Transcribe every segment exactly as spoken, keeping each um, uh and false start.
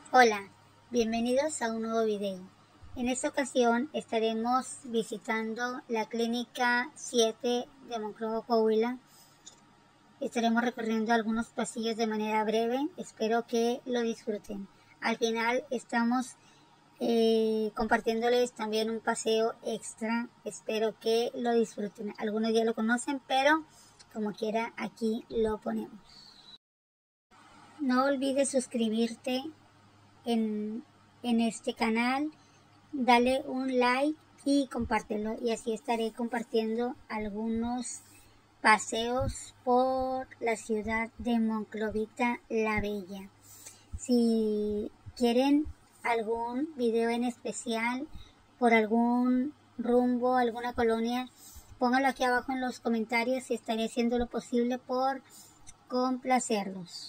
Hola, bienvenidos a un nuevo video. En esta ocasión estaremos visitando la clínica siete de Monclova, Coahuila. Estaremos recorriendo algunos pasillos de manera breve, espero que lo disfruten. Al final estamos eh, compartiéndoles también un paseo extra, espero que lo disfruten. Algunos ya lo conocen, pero como quiera aquí lo ponemos. No olvides suscribirte En, en este canal, dale un like y compártelo, y así estaré compartiendo algunos paseos por la ciudad de Monclovita la Bella. Si quieren algún video en especial por algún rumbo, alguna colonia, pónganlo aquí abajo en los comentarios y estaré haciendo lo posible por complacerlos.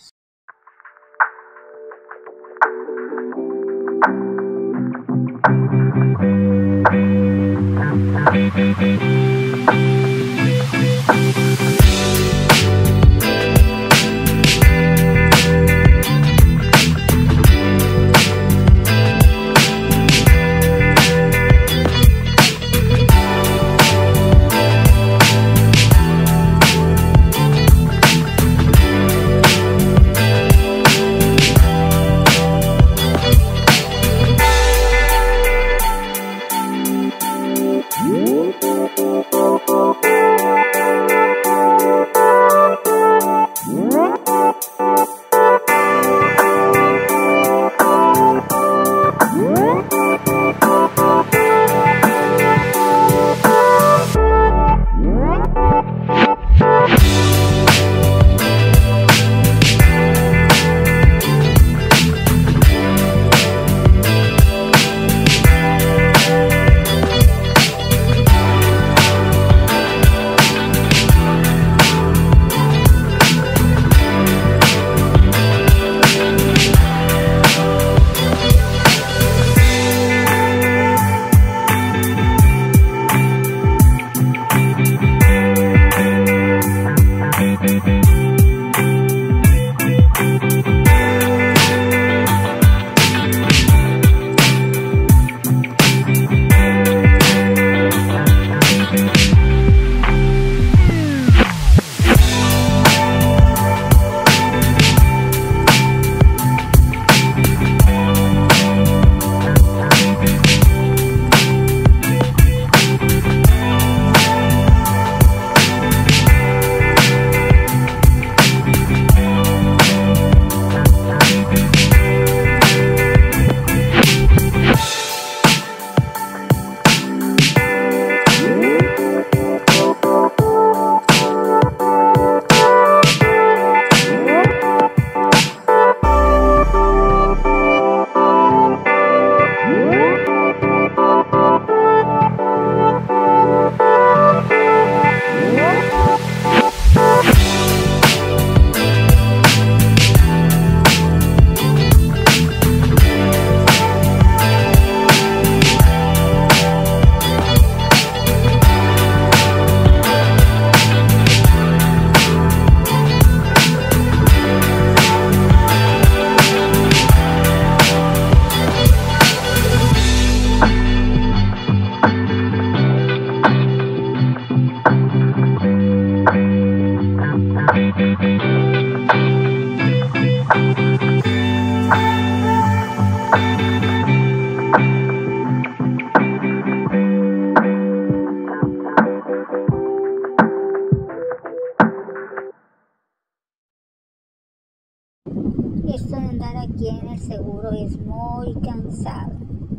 Esto de andar aquí en el seguro es muy cansado.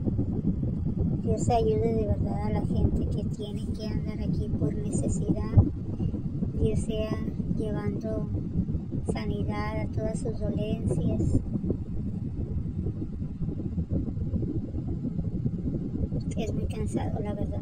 Dios ayude de verdad a la gente que tiene que andar aquí por necesidad, ya sea llevando sanidad a todas sus dolencias. Es muy cansado, la verdad.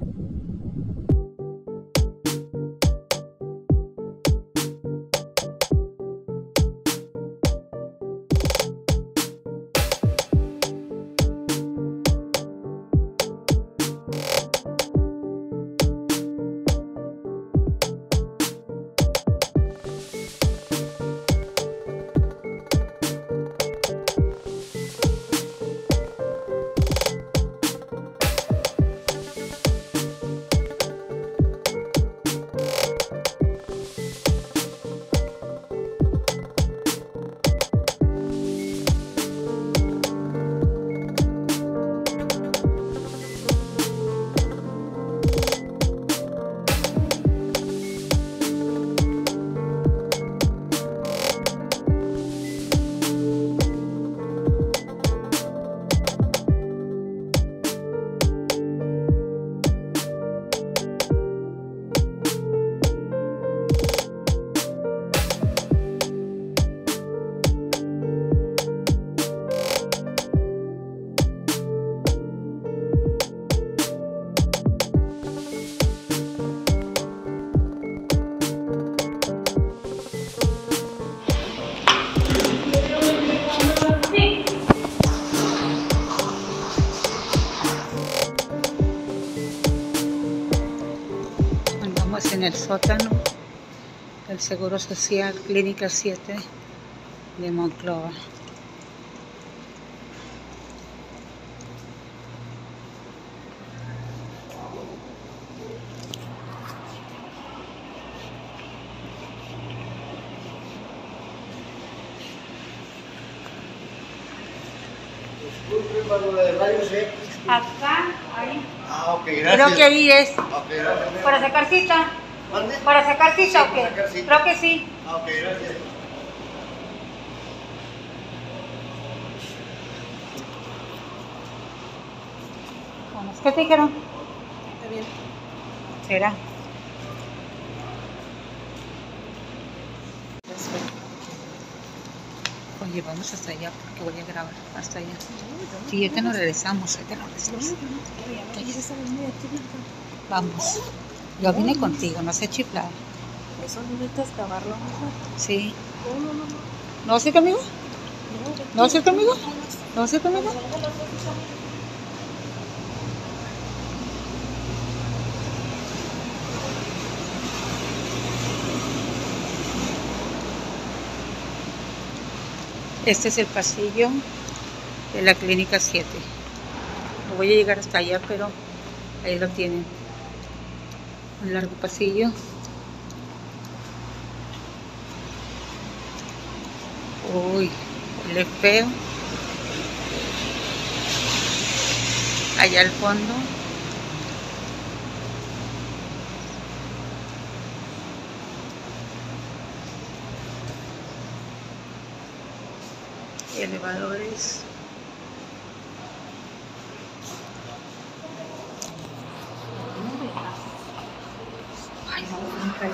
el sótano del Seguro Social, Clínica siete de Monclova. Acá, ahí. Ah, ok, gracias. Creo que ahí es. Okay, gracias. ¿Para sacar cita? ¿Mande? ¿Para sacar cita o qué? para sacar cita. Creo que sí. Ah, ok, gracias. Vamos, ¿qué te dijeron? Está bien. ¿Será? Oye, vamos hasta allá porque voy a grabar hasta allá. Sí, ahorita nos regresamos, ahorita nos regresamos. Vamos. Yo vine contigo, no sé chiflar. Eso no necesitas grabarlo. Sí. No, no, no. ¿No vas a ir conmigo? ¿No vas a ir conmigo? ¿No vas a ir conmigo? Este es el pasillo de la clínica siete. No voy a llegar hasta allá, pero ahí lo tienen. Un largo pasillo. Uy, huele feo. Allá al fondo. Elevadores. Ay, vamos a entrar.